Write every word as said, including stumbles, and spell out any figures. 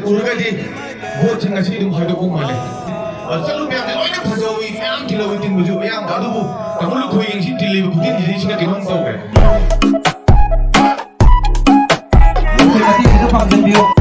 urugadi vote ngasi dum hado ko male chalu me am loina phajawi am kilowi tin buju am adubu tamulu khoi ing sin tili budin ji singa kinom tawge Terima kasih, kita pamit dulu.